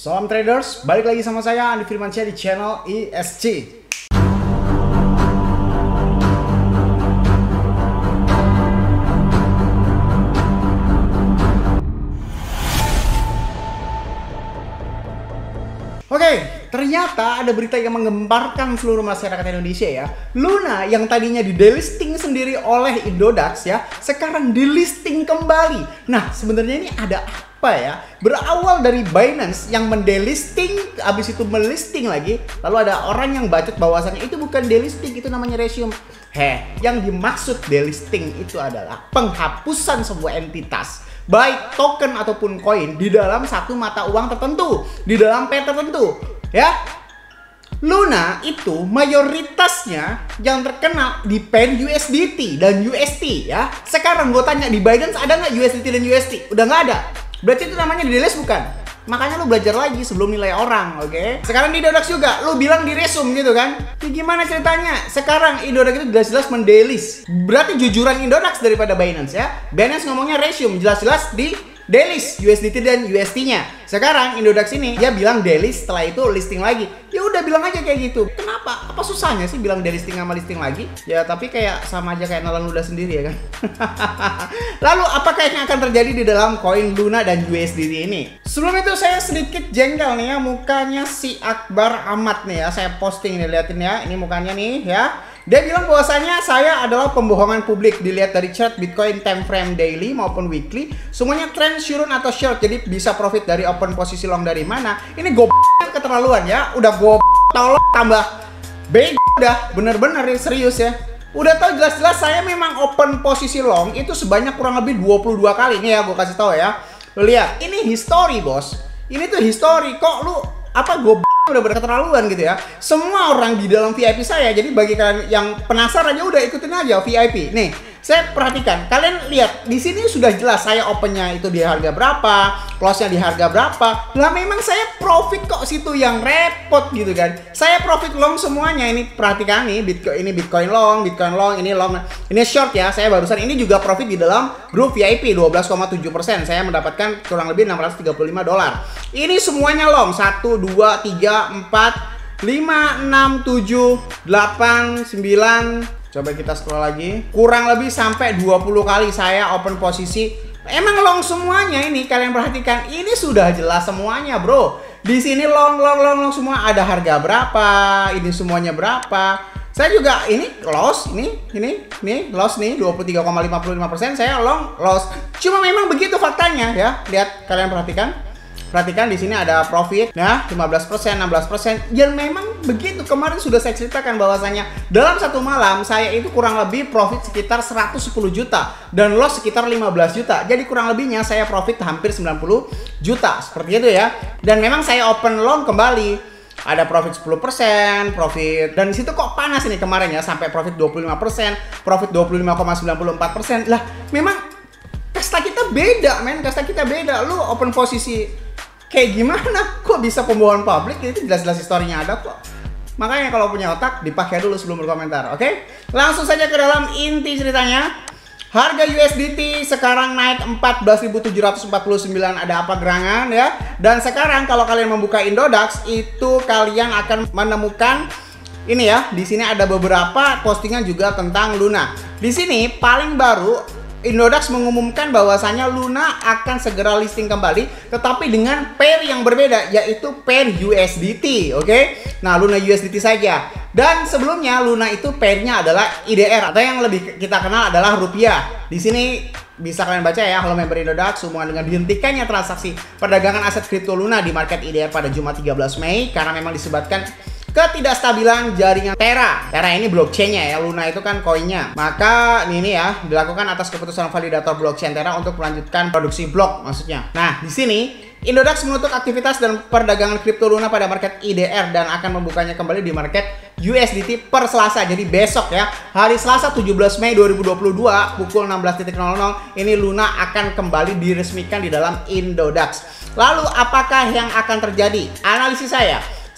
Salam traders, balik lagi sama saya Andi Firmansyah di channel ESG. Oke, ternyata ada berita yang menggemparkan seluruh masyarakat Indonesia ya. Luna yang tadinya di delisting sendiri oleh Indodax ya, sekarang delisting kembali. Nah, sebenarnya ini ada apa ya? Berawal dari Binance yang mendelisting, abis itu melisting lagi. Lalu ada orang yang bacot bahwasannya itu bukan delisting, itu namanya resume. Yang dimaksud delisting itu adalah penghapusan sebuah entitas, baik token ataupun koin di dalam satu mata uang tertentu, di dalam pair tertentu ya. Luna itu mayoritasnya yang terkenal di pair USDT dan UST ya. Sekarang gue tanya, di Binance ada nggak USDT dan UST? Udah nggak ada. Berarti itu namanya di delist bukan? Makanya lu belajar lagi sebelum nilai orang, oke? Sekarang di Indodax juga, lu bilang di resume gitu kan? Ini gimana ceritanya? Sekarang Indodax itu jelas-jelas mendelis. Berarti jujuran Indodax daripada Binance ya. Binance ngomongnya resume, jelas-jelas di delist USDT dan UST-nya. Sekarang Indodax ini dia bilang delist, setelah itu listing lagi. Ya udah bilang aja kayak gitu. Kenapa? Apa susahnya sih bilang delisting sama listing lagi? Ya tapi kayak sama aja kayak nelan ludah sendiri ya kan. Lalu apakah yang akan terjadi di dalam koin Luna dan USDT ini? Sebelum itu saya sedikit jengkel nih ya, mukanya si Akbar Ahmad nih ya. Saya posting nih, liatin ya. Ini mukanya nih ya. Dia bilang bahwasanya saya adalah pembohongan publik. Dilihat dari chart Bitcoin time frame daily maupun weekly, semuanya trend turun atau short. Jadi bisa profit dari open posisi long dari mana? Ini keterlaluan ya. Udah tolong tambah bego, udah bener-bener serius ya. Udah tau jelas-jelas saya memang open posisi long itu sebanyak kurang lebih 22 kali. Nih ya, gue kasih tahu ya. Lu lihat, ini history bos. Ini tuh history. Kok lu apa udah berketerlaluan gitu ya. Semua orang di dalam VIP saya. Jadi bagi kalian yang penasaran ya udah ikutin aja VIP. Nih, saya perhatikan. Kalian lihat di sini sudah jelas saya opennya itu di harga berapa, close-nya di harga berapa. Lah memang saya profit kok, situ yang repot gitu kan. Saya profit long semuanya. Ini perhatikan nih, Bitcoin long, ini long. Ini short ya. Saya barusan ini juga profit di dalam grup VIP 12,7%. Saya mendapatkan kurang lebih $635. Ini semuanya long. 1 2 3 4 5 6 7 8 9. Coba kita scroll lagi. Kurang lebih sampai 20 kali saya open posisi. Emang long semuanya ini, kalian perhatikan. Ini sudah jelas semuanya, bro. Di sini long semua, ada harga berapa, ini semuanya berapa. Saya juga ini loss, ini loss nih 23,55%. Saya long loss. Cuma memang begitu faktanya ya. Lihat, kalian Perhatikan di sini ada profit ya 15%, 16%. Ya memang begitu. Kemarin sudah saya ceritakan bahwasanya dalam satu malam saya itu kurang lebih profit sekitar 110 juta dan loss sekitar 15 juta. Jadi kurang lebihnya saya profit hampir 90 juta. Seperti itu ya. Dan memang saya open long kembali. Ada profit 10%, profit. Dan di situ kok panas ini kemarin ya, sampai profit 25%, profit 25,94%. Lah, memang kasta kita beda, men. Kasta kita beda. Lu open posisi kayak gimana? Kok bisa pembohongan publik? Itu jelas-jelas historinya ada kok. Makanya kalau punya otak dipakai dulu sebelum berkomentar, oke? Langsung saja ke dalam inti ceritanya. Harga USDT sekarang naik 14.749. Ada apa gerangan ya? Dan sekarang kalau kalian membuka Indodax itu kalian akan menemukan ini ya. Di sini ada beberapa postingan juga tentang Luna. Di sini paling baru Indodax mengumumkan bahwasanya Luna akan segera listing kembali, tetapi dengan pair yang berbeda, yaitu pair USDT, oke? Nah, Luna USDT saja. Dan sebelumnya Luna itu pairnya adalah IDR atau yang lebih kita kenal adalah rupiah. Di sini bisa kalian baca ya, halo member Indodax, semua dengan dihentikannya transaksi perdagangan aset kripto Luna di market IDR pada Jumat 13 Mei karena memang disebabkan ketidakstabilan jaringan Terra. Terra ini blockchain-nya ya, Luna itu kan koinnya. Maka ini ya dilakukan atas keputusan validator blockchain Terra untuk melanjutkan produksi blok maksudnya. Nah, di sini Indodax menutup aktivitas dan perdagangan kripto Luna pada market IDR dan akan membukanya kembali di market USDT per Selasa. Jadi besok ya, hari Selasa 17 Mei 2022 pukul 16.00 ini Luna akan kembali diresmikan di dalam Indodax. Lalu apakah yang akan terjadi? Analisis saya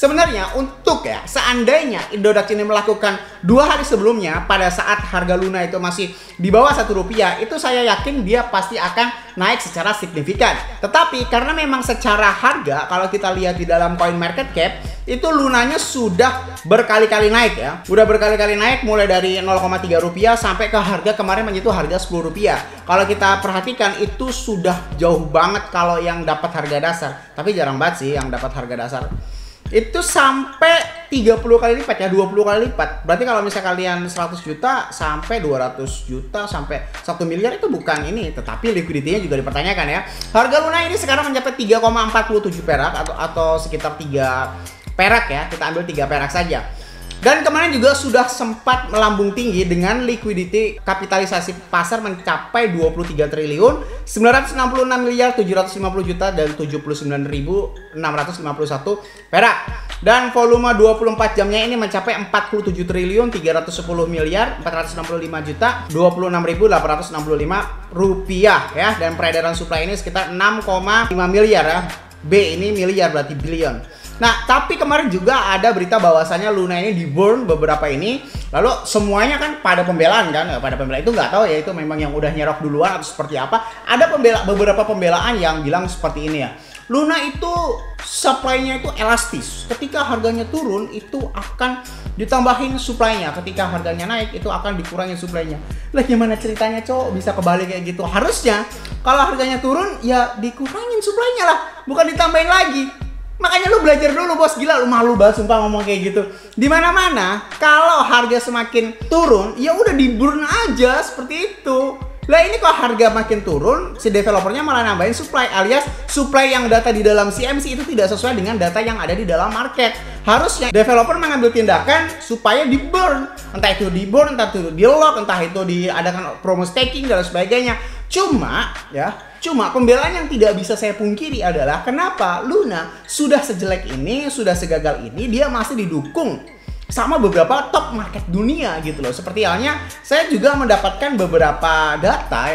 sebenarnya untuk ya, seandainya Indodax ini melakukan 2 hari sebelumnya pada saat harga Luna itu masih di bawah Rp1, itu saya yakin dia pasti akan naik secara signifikan. Tetapi karena memang secara harga, kalau kita lihat di dalam coin market cap, itu Lunanya sudah berkali-kali naik ya. Udah berkali-kali naik mulai dari Rp0,3 sampai ke harga kemarin menyentuh harga Rp10. Kalau kita perhatikan itu sudah jauh banget kalau yang dapat harga dasar. Tapi jarang banget sih yang dapat harga dasar. Itu sampai 30 kali lipat ya, 20 kali lipat. Berarti kalau misalnya kalian 100 juta sampai 200 juta sampai 1 miliar itu bukan ini, tetapi liquidity-nya juga dipertanyakan ya. Harga Luna ini sekarang mencapai 3,47 perak atau sekitar 3 perak ya. Kita ambil 3 perak saja. Dan kemarin juga sudah sempat melambung tinggi dengan liquidity kapitalisasi pasar mencapai 23 triliun, 966 miliar 750 juta dan 79.651 perak. Dan volume 24 jamnya ini mencapai 47 triliun 310 miliar 465 juta 26.865 rupiah ya. Dan peredaran supply ini sekitar 6,5 miliar ya. B ini miliar berarti billion. Nah, tapi kemarin juga ada berita bahwasannya Luna ini di burn beberapa ini. Lalu semuanya kan pada pembelaan kan. Pada pembelaan itu nggak tahu ya itu memang yang udah nyerok duluan atau seperti apa. Ada beberapa pembelaan yang bilang seperti ini ya. Luna itu supply-nya itu elastis. Ketika harganya turun itu akan ditambahin supply-nya. Ketika harganya naik itu akan dikurangin supply-nya. Lah gimana ceritanya cowok bisa kebalik kayak gitu? Harusnya kalau harganya turun ya dikurangin supply-nya lah. Bukan ditambahin lagi. Makanya lu belajar dulu bos, gila lu malu banget sumpah ngomong kayak gitu. Di mana-mana kalau harga semakin turun, ya udah di-burn aja seperti itu. Lah ini kok harga makin turun, si developernya malah nambahin supply, alias supply yang data di dalam CMC itu tidak sesuai dengan data yang ada di dalam market. Harusnya developer mengambil tindakan supaya di-burn. Entah itu di-burn, entah itu di-lock, entah itu diadakan promo staking dan sebagainya. Cuma pembelaan yang tidak bisa saya pungkiri adalah kenapa Luna sudah sejelek ini, sudah segagal ini, dia masih didukung sama beberapa top market dunia gitu loh. Seperti halnya saya juga mendapatkan beberapa data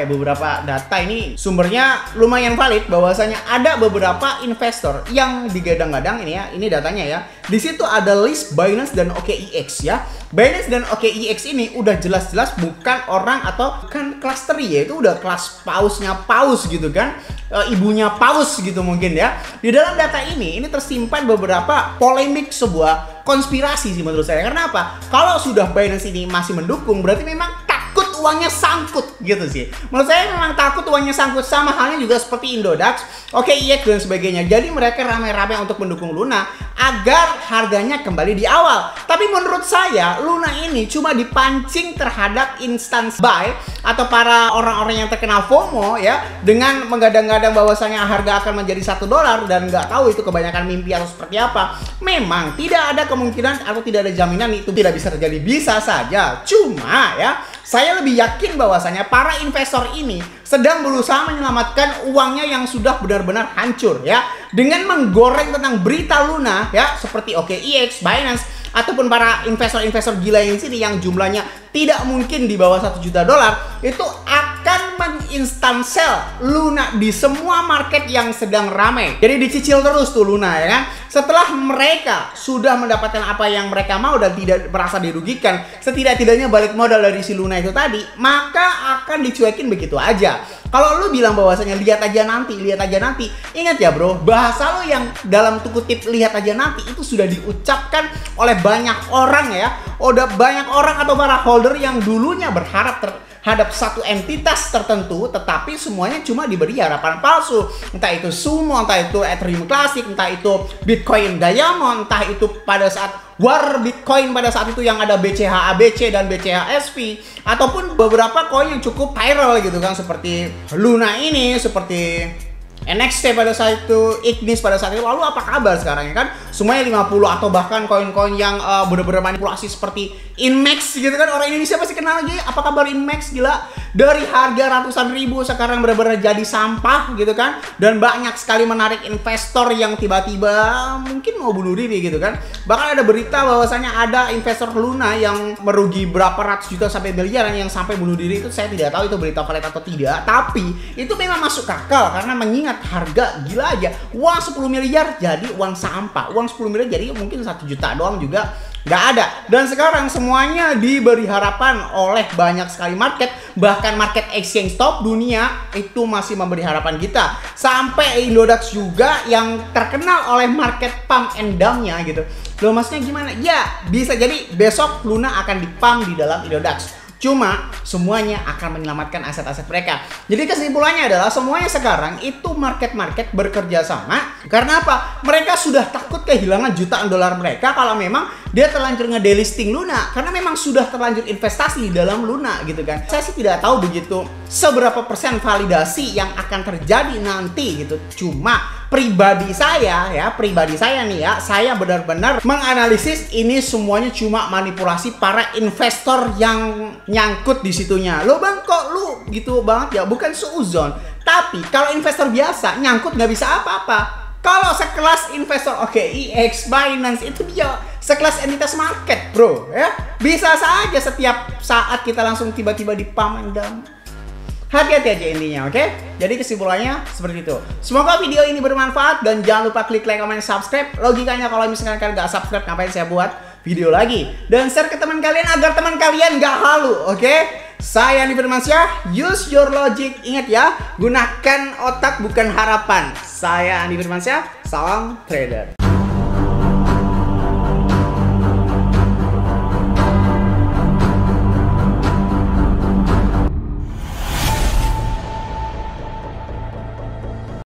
ini sumbernya lumayan valid bahwasanya ada beberapa investor yang digadang-gadang ini ya, ini datanya ya. Di situ ada list Binance dan OKEX ya. Binance dan OKEX ini udah jelas-jelas bukan orang atau kan kelas teri ya, itu udah kelas pausnya paus gitu kan. Ibunya paus gitu mungkin ya. Di dalam data ini tersimpan beberapa polemik sebuah konspirasi sih menurut saya. Karena apa? Kalau sudah Binance ini masih mendukung berarti memang takut uangnya sangkut gitu sih. Menurut saya memang takut uangnya sangkut, sama halnya juga seperti Indodax, OKEX dan sebagainya. Jadi mereka ramai-ramai untuk mendukung Luna agar harganya kembali di awal. Tapi menurut saya Luna ini cuma dipancing terhadap instance buy atau para orang-orang yang terkena FOMO ya, dengan menggadang-gadang bahwasanya harga akan menjadi $1 dan nggak tahu itu kebanyakan mimpi atau seperti apa. Memang tidak ada kemungkinan atau tidak ada jaminan itu tidak bisa terjadi, bisa saja. Cuma ya, saya lebih yakin bahwasanya para investor ini sedang berusaha menyelamatkan uangnya yang sudah benar-benar hancur ya, dengan menggoreng tentang berita Luna ya, seperti OKEX, Binance ataupun para investor-investor gila yang di sini yang jumlahnya tidak mungkin di bawah $1 juta, itu akan menginstan sell Luna di semua market yang sedang ramai. Jadi dicicil terus tuh Luna ya kan. Setelah mereka sudah mendapatkan apa yang mereka mau dan tidak merasa dirugikan, setidak-tidaknya balik modal dari si Luna itu tadi, maka akan dicuekin begitu aja. Kalau lu bilang bahwasanya lihat aja nanti, ingat ya bro, bahasa lu yang dalam kutip lihat aja nanti itu sudah diucapkan oleh banyak orang ya. Udah banyak orang atau para holder yang dulunya berharap terhadap satu entitas tertentu, tetapi semuanya cuma diberi harapan palsu. Entah itu Sumo, entah itu Ethereum Classic, entah itu Bitcoin Diamond, entah itu pada saat war Bitcoin pada saat itu yang ada BCH ABC dan BCH SV, ataupun beberapa koin yang cukup viral gitu kan, seperti Luna ini, seperti NXT pada saat itu, Ignis pada saat itu. Lalu apa kabar sekarang ya kan? Semuanya 50 atau bahkan koin-koin yang bener-bener manipulasi seperti Inmax gitu kan. Orang Indonesia pasti kenal lagi. Apa kabar Inmax? Gila. Dari harga ratusan ribu sekarang benar-benar jadi sampah gitu kan. Dan banyak sekali menarik investor yang tiba-tiba mungkin mau bunuh diri gitu kan. Bahkan ada berita bahwasanya ada investor Luna yang merugi berapa ratus juta sampai miliaran yang sampai bunuh diri. Itu saya tidak tahu itu berita valid atau tidak. Tapi itu memang masuk akal karena mengingat harga gila aja. Uang 10 miliar jadi uang sampah. Uang 10 miliar jadi mungkin 1 juta doang juga nggak ada. Dan sekarang semuanya diberi harapan oleh banyak sekali market, bahkan market exchange top dunia itu masih memberi harapan kita. Sampai Indodax juga yang terkenal oleh market pump and dump-nya gitu. Loh maksudnya gimana? Ya bisa jadi besok Luna akan di-pump di dalam Indodax. Cuma semuanya akan menyelamatkan aset-aset mereka. Jadi kesimpulannya adalah semuanya sekarang itu market-market bekerja sama. Karena apa? Mereka sudah takut kehilangan jutaan dolar mereka kalau memang dia terlanjur nge-delisting Luna. Karena memang sudah terlanjur investasi di dalam Luna gitu kan. Saya sih tidak tahu begitu seberapa persen validasi yang akan terjadi nanti gitu. Cuma pribadi saya nih ya, saya benar-benar menganalisis ini semuanya cuma manipulasi para investor yang nyangkut di situnya. Lo bang kok lu gitu banget ya, bukan suuzon. Tapi kalau investor biasa nyangkut nggak bisa apa-apa. Kalau sekelas investor OKX, Binance itu dia sekelas entitas market bro ya. Bisa saja setiap saat kita langsung tiba-tiba dipamandang. Hati-hati aja intinya, oke? Jadi kesimpulannya seperti itu. Semoga video ini bermanfaat dan jangan lupa klik like, comment, subscribe. Logikanya kalau misalkan kalian nggak subscribe, ngapain saya buat video lagi? Dan share ke teman kalian agar teman kalian nggak halu, oke? Saya Andi Firmansyah, use your logic. Ingat ya, gunakan otak bukan harapan. Saya Andi Firmansyah, salam trader.